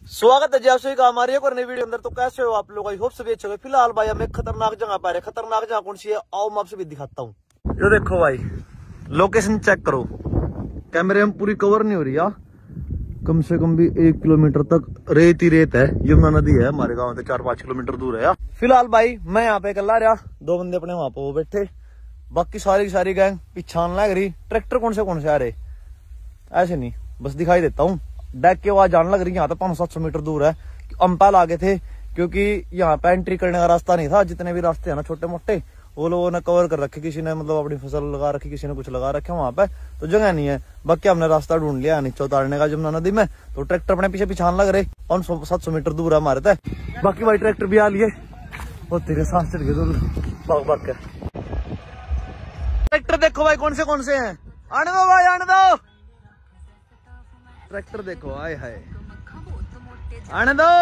स्वागत है जी आप सभी का हमारी एक और नई वीडियो अंदर। तो कैसे हो आप लोग? आई होप सभी अच्छे हो। फिलहाल भाई हम एक खतरनाक जगह पर है। खतरनाक जगह कौन सी है आओ मैं आपसे भी दिखाता हूँ। ये देखो भाई, लोकेशन चेक करो। कैमरे में पूरी कवर नहीं हो रही यार। कम से कम भी 1 किलोमीटर तक रेत ही रेत है। यमुना नदी है हमारे गाँव से 4-5 किलोमीटर दूर है यार। फिलहाल भाई मैं यहाँ पे अकेला रहा, 2 बंदे अपने वहां पे वो बैठे, बाकी सारी की सारी गैंग पिछान लग रही। ट्रैक्टर कौन से आ रहे ऐसे नहीं, बस दिखाई देता हूँ। डैक की आवाज जान लग रही। यहाँ तो 500-700 मीटर दूर है। अंपाल आगे थे क्योंकि यहाँ पे एंट्री करने का रास्ता नहीं था। जितने भी रास्ते हैं ना छोटे मोटे वो लोगों ने कवर कर रखे। किसी ने मतलब अपनी फसल लगा रखी, किसी ने कुछ लगा रखे वहां पे, तो जगह नहीं है। बाकी हमने रास्ता ढूंढ लिया नीचे उतारने का यमुना नदी में। तो ट्रैक्टर अपने पीछे पिछान लग रहे। 500-700 मीटर दूर है हमारे तक। बाकी भाई ट्रैक्टर भी आ लिए और तेरे सांस चढ़ गए भाग भाग के। ट्रैक्टर देखो भाई कौन से हैं। आने दो भाई आने दो। ट्रैक्टर देखो, आए हाय आने दो।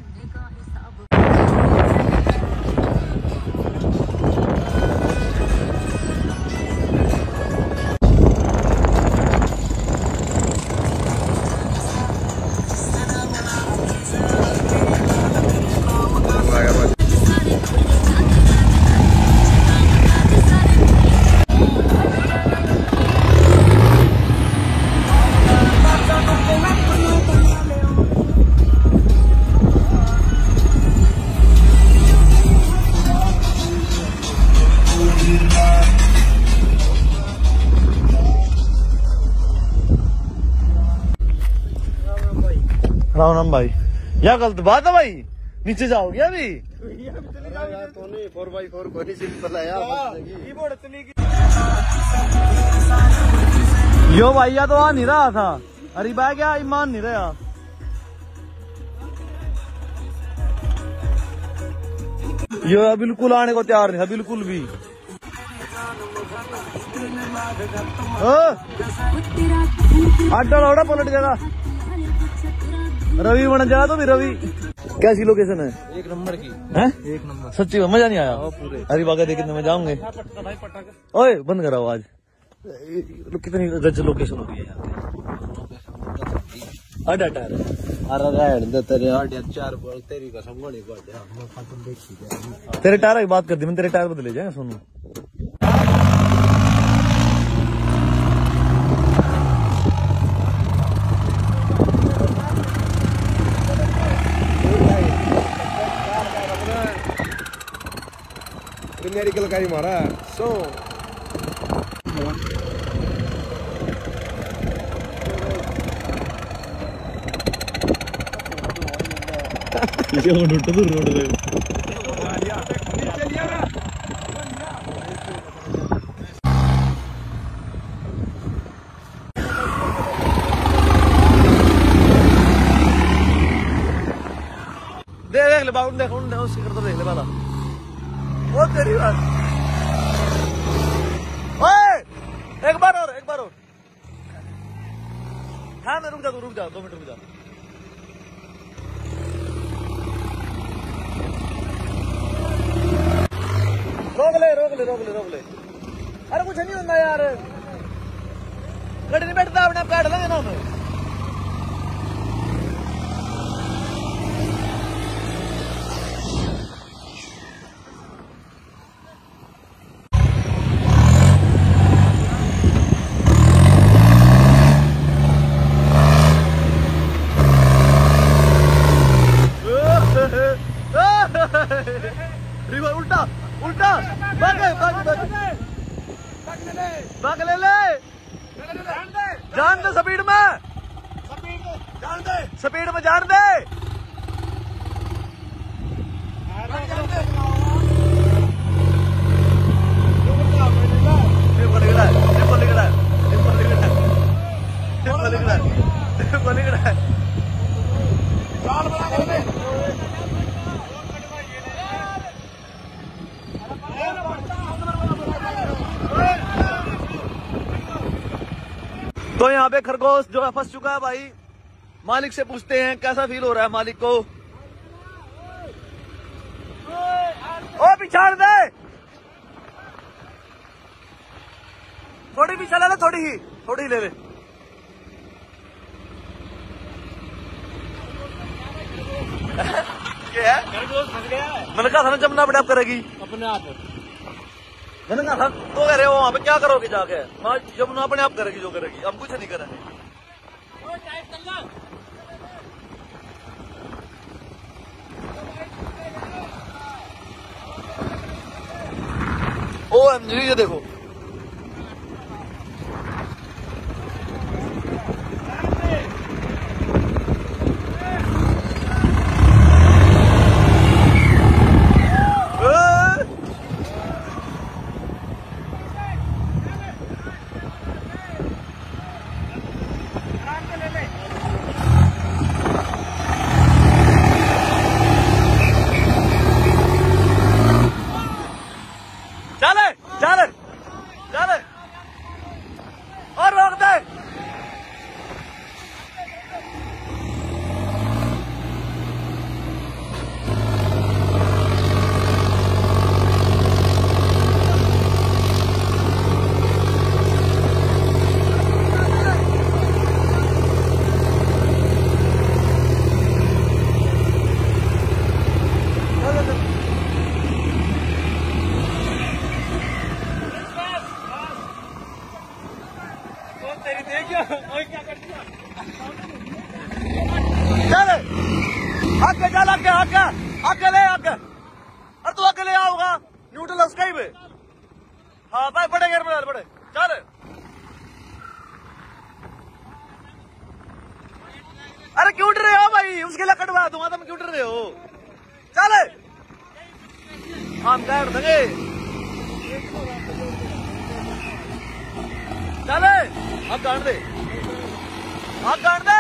राम भाई, यह गलत बात है भाई। नीचे जाओगे अभी? तो नहीं 4x4 कोई सिंपल है यार। यो भैया तो आ नहीं रहा था। अरे भाई क्या ईमान नहीं रहा। यो बिल्कुल आने को तैयार नहीं था, बिल्कुल भी। आटा पलट जाएगा। रवि बन जाएगा तो भी रवि। कैसी लोकेशन है? 1 नंबर की है? 1 नंबर। सच्ची में मजा नहीं आया पूरे। अरे बागा देखने में जाऊंगे। ओए बंद करा आवाज। कितनी गज लोकेशन होगी है अरे तेरे 4 बोल तेरी कसम गोली को तेरे टायर की बात कर दी मैंने। तेरे टायर बदले जाए सोनू। मेडिकल का ही मारा सो देख ले बाउंड देख उसकी करता देख ले वाला वो तेरी बात। ओए एक बार और हाँ मैं रुक जा 2 मिनट रुक जा। रोक ले। अरे कुछ नहीं होता यार, गड्डी नहीं बैठता अपने आप काट लेंगे ना हमें। उल्टा भाग ले जान दे स्पीड में जान दे। तो यहाँ पे खरगोश जो है फंस चुका है भाई। मालिक से पूछते हैं कैसा फील हो रहा है मालिक को। ओ पिछाड़ दे, थोड़ी पीछे ले ले, थोड़ी ही ले ले। क्या है? खरगोश फंस गया है मैंने कहा था ना जमुना अपने आप करेगी। अपने आप। मैंने कहा था तो कह रहे हो वहां पे क्या करोगे जाके? माँ जमुना अपने आप करेगी जो करेगी, हम कुछ नहीं करेंगे। OMG ये देखो चले चले चले और रोक दे। तेरी देखियो और क्या कर दिया। चल आगे चल आगे आगे आगे ले आगे। अरे तू अकेले आओगा न्यूट्रल उसका ही पे। हाँ भाई बड़े गेर में बड़े चल। अरे क्यों डर रहे हो भाई? उसके लिए कटवा दूंगा तुम क्यों डर रहे हो? चल हम क्या देंगे। चले आप गाड़ दे आप गाड़ दे।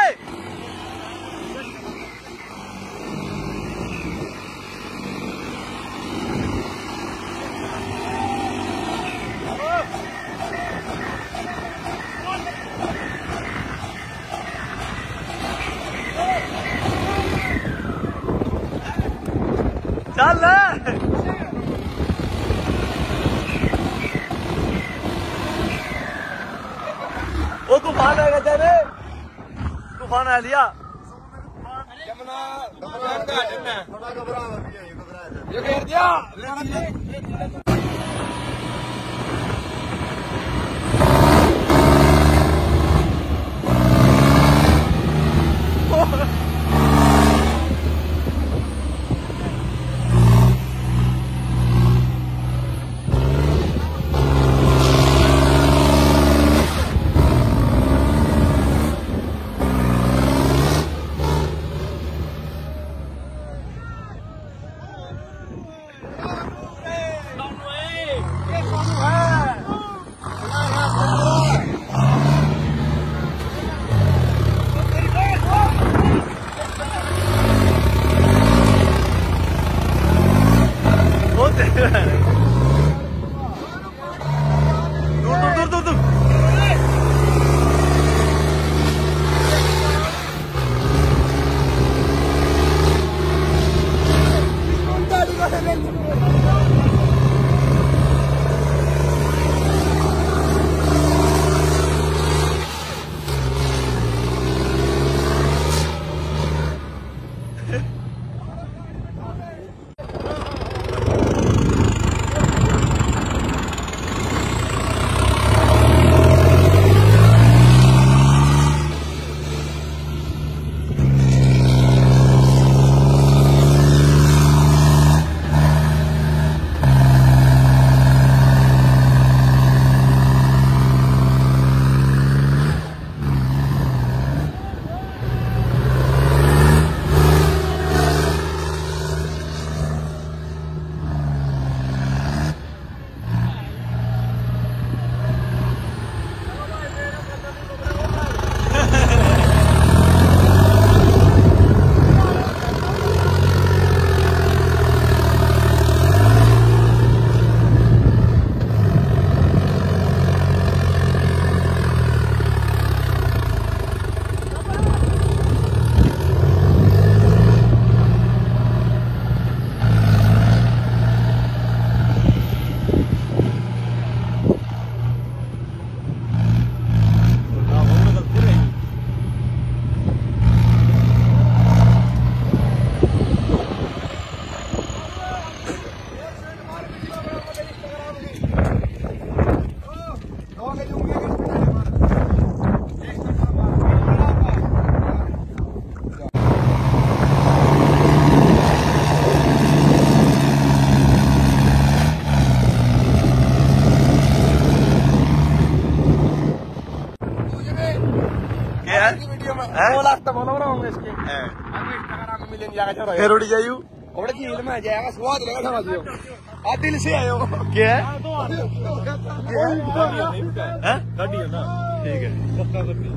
चल वो तूफान आएगा तेरे। तूफान आ लिया। जमुना थोड़ा घबरा ये घेर दिया। होंगे इसके इंस्टाग्राम में मिलेंगे जाएगा फिर उड़ जायू और झील में जाएगा स्वाद लेगा समझियो आप दिल से आए हो क्या है गाड़ी है ना ठीक है पक्का करनी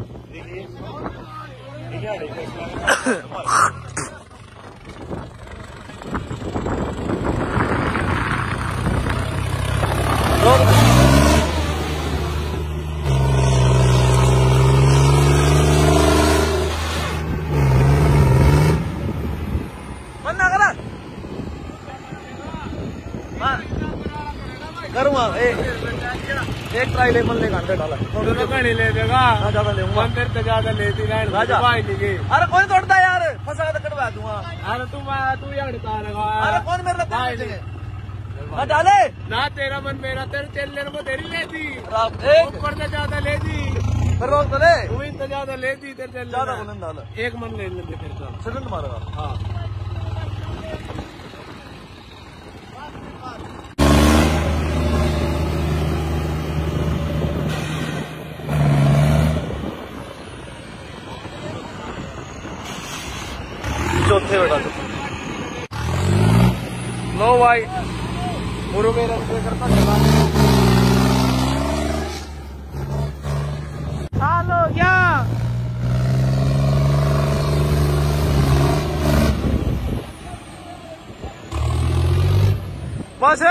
करूँगा एक ट्राई ले मन लेगा $100 ले देगा ज्यादा ले मंदिर तो ज्यादा लेती राजा नहीं अरे कौन तोड़ता है यार फंसा तो कटवा दूंगा अरे तू यार अरे कौन मेरे डाले ना तेरा मन मेरा तेरे चलने में तेरी लेती एक ऊपर से ज्यादा लेती फिर रोक दे तू तो ज्यादा लेती तेरे चल ज्यादा बुलंद डाल एक मन ले लेते फिर तो सिलेंड मारेगा हाँ चौथे बेटा लो भाई गुरु मेरा करता चलो क्या बस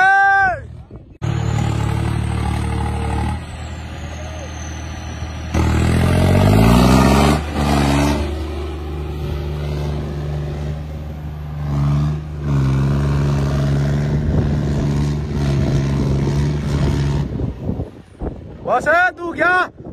बस तू क्या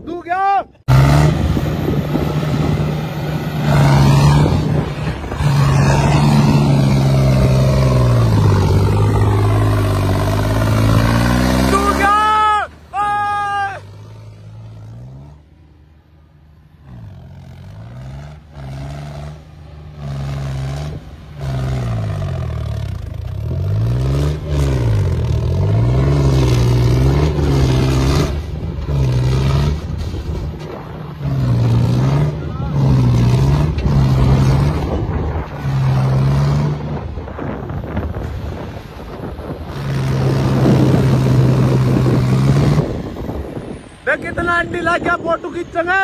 कितना एंटी ला क्या फोटो खींचेंगे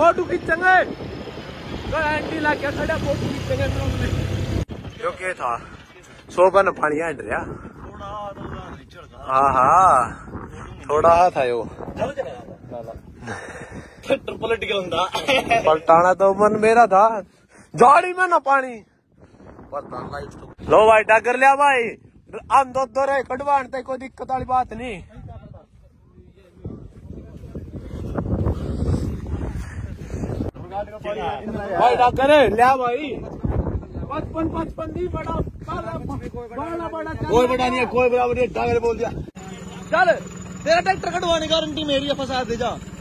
एंटी ला क्या खड़ा फोटो खींचेंगे जो क्या था 100 न पानी हट रहा हाँ थोड़ा हाथ आयो पलटाना तो मन मेरा था झाड़ी में ना पानी लो भाई डगर लिया भाई हम दो रहे कटवान तक कोई दिक्कत वाली बात नहीं भाई डॉक्टर लिया भाई 55 नहीं बड़ा कोई बड़ा नहीं है कोई बराबर नहीं डॉक्टर बोल दिया चल तेरा ट्रैक्टर कटवाने गारंटी मेरी है फंसा दे जा